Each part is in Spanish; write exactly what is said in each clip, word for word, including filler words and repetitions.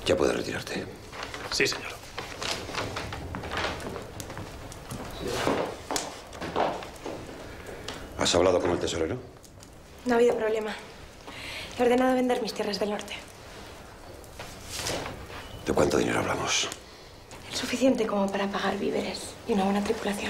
Ya puedes retirarte. Sí, señor. ¿Has hablado con el tesorero? No ha habido problema. He ordenado vender mis tierras del norte. ¿De cuánto dinero hablamos? El suficiente como para pagar víveres y una buena tripulación.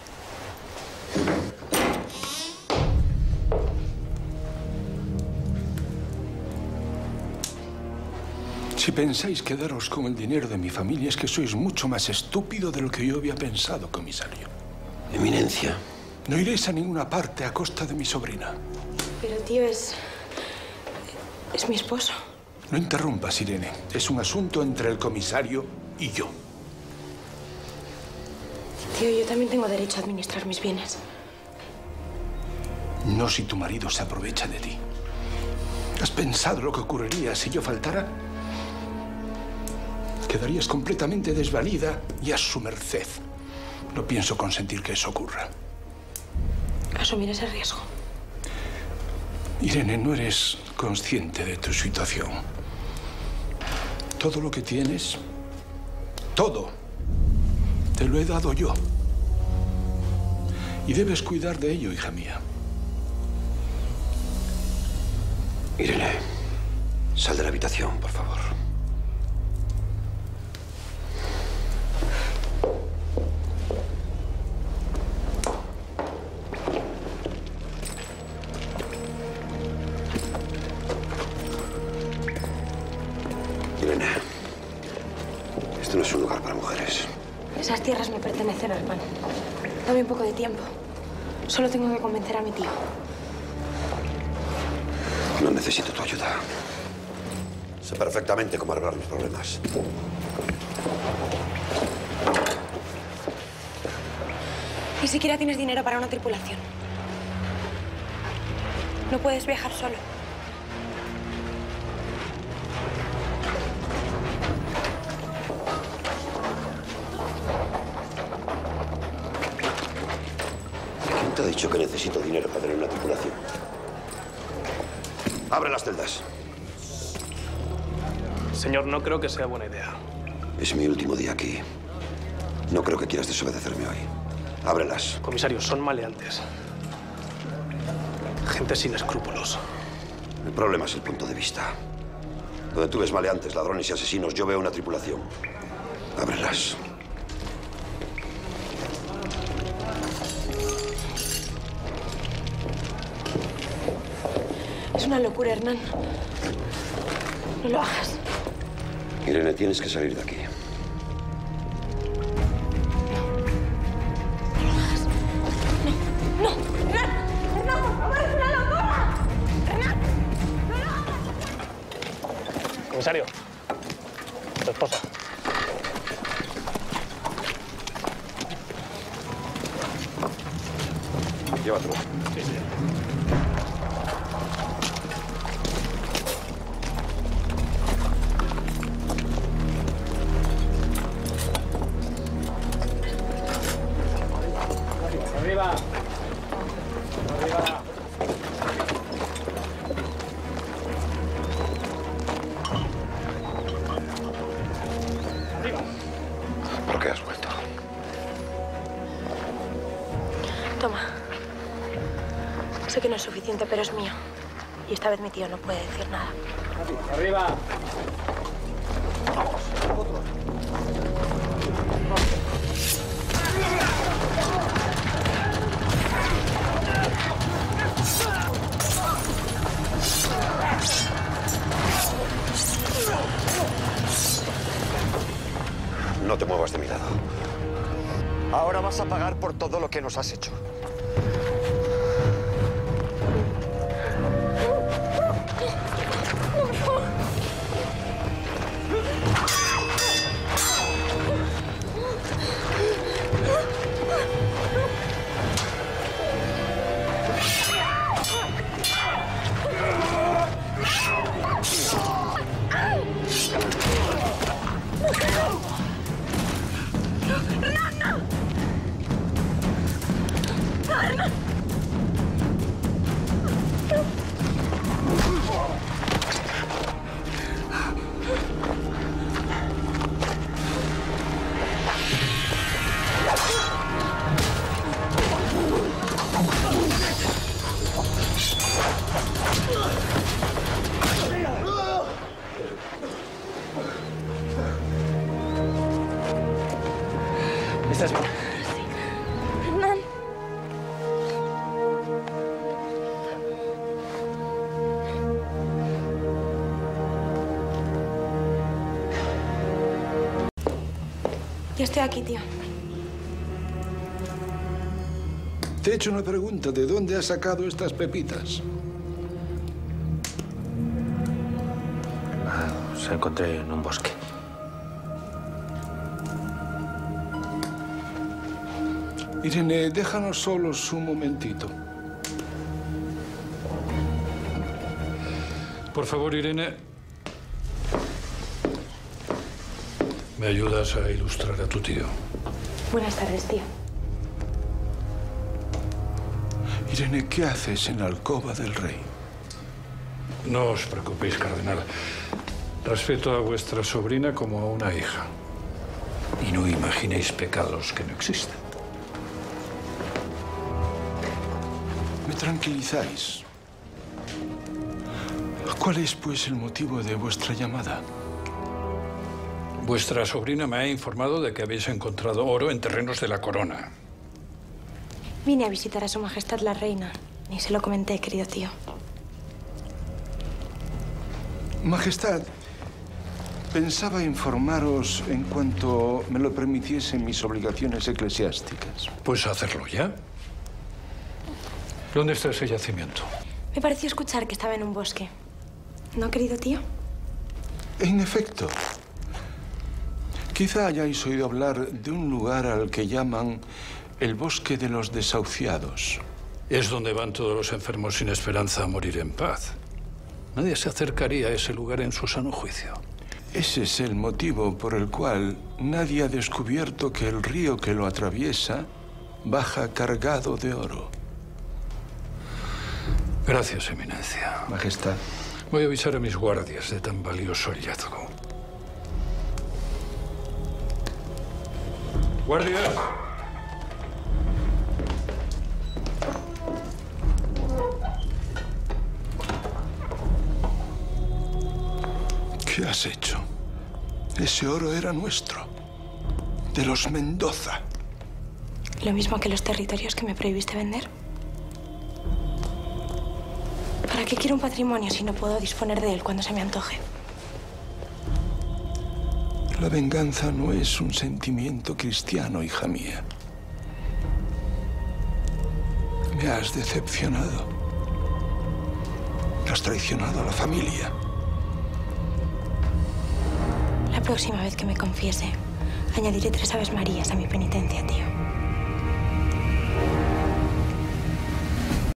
Si pensáis quedaros con el dinero de mi familia, es que sois mucho más estúpido de lo que yo había pensado, comisario. Eminencia. No iréis a ninguna parte a costa de mi sobrina. Pero, tío, es... es mi esposo. No interrumpas, Irene. Es un asunto entre el comisario y yo. Tío, yo también tengo derecho a administrar mis bienes. No si tu marido se aprovecha de ti. ¿Has pensado lo que ocurriría si yo faltara? Quedarías completamente desvalida y a su merced. No pienso consentir que eso ocurra. Asumir ese riesgo. Irene, no eres consciente de tu situación. Todo lo que tienes, todo, te lo he dado yo. Y debes cuidar de ello, hija mía. Irene, sal de la habitación, por favor. Irene, esto no es un lugar para mujeres. Esas tierras me pertenecen, hermano. Dame un poco de tiempo. Solo tengo que convencer a mi tío. No necesito tu ayuda. Sé perfectamente cómo arreglar mis problemas. Ni siquiera tienes dinero para una tripulación. No puedes viajar solo. ¿Quién te ha dicho que necesito dinero para tener una tripulación? Abre las celdas. Señor, no creo que sea buena idea. Es mi último día aquí. No creo que quieras desobedecerme hoy. Ábrelas. Comisario, son maleantes. Gente sin escrúpulos. El problema es el punto de vista. Donde tú ves maleantes, ladrones y asesinos, yo veo una tripulación. Ábrelas. Es una locura, Hernán. No lo hagas. Irene, tienes que salir de aquí. ¡No! ¡Hernán! ¡Hernán, por favor! ¡Es una locura! ¡Hernán! ¡No lo hagas! Comisario, tu esposa. Llévatelo. Sí, señor. Arriba. Arriba. Arriba. ¿Por qué has vuelto? Toma. Sé que no es suficiente, pero es mío. Y esta vez mi tío no puede decir nada. Arriba. No te muevas de mi lado. Ahora vas a pagar por todo lo que nos has hecho. ¿Estás bien? Hernán. Ya estoy aquí, tío. Te he hecho una pregunta. ¿De dónde has sacado estas pepitas? Ah, se encontré en un bosque. Irene, déjanos solos un momentito. Por favor, Irene. ¿Me ayudas a ilustrar a tu tío? Buenas tardes, tío. Irene, ¿qué haces en la alcoba del rey? No os preocupéis, cardenal. Respeto a vuestra sobrina como a una hija. Y no imaginéis pecados que no existen. Me tranquilizáis. ¿Cuál es, pues, el motivo de vuestra llamada? Vuestra sobrina me ha informado de que habéis encontrado oro en terrenos de la corona. Vine a visitar a Su Majestad la Reina. Ni se lo comenté, querido tío. Majestad, pensaba informaros en cuanto me lo permitiesen mis obligaciones eclesiásticas. Pues hacerlo ya. ¿Dónde está ese yacimiento? Me pareció escuchar que estaba en un bosque. ¿No, querido tío? En efecto. Quizá hayáis oído hablar de un lugar al que llaman el Bosque de los Desahuciados. Es donde van todos los enfermos sin esperanza a morir en paz. Nadie se acercaría a ese lugar en su sano juicio. Ese es el motivo por el cual nadie ha descubierto que el río que lo atraviesa baja cargado de oro. Gracias, Eminencia. Majestad. Voy a avisar a mis guardias de tan valioso hallazgo. ¡Guardias! ¿Qué has hecho? Ese oro era nuestro. De los Mendoza. Lo mismo que los territorios que me prohibiste vender. ¿Para qué quiero un patrimonio si no puedo disponer de él cuando se me antoje? La venganza no es un sentimiento cristiano, hija mía. Me has decepcionado. Has traicionado a la familia. La próxima vez que me confiese, añadiré tres Aves Marías a mi penitencia, tío.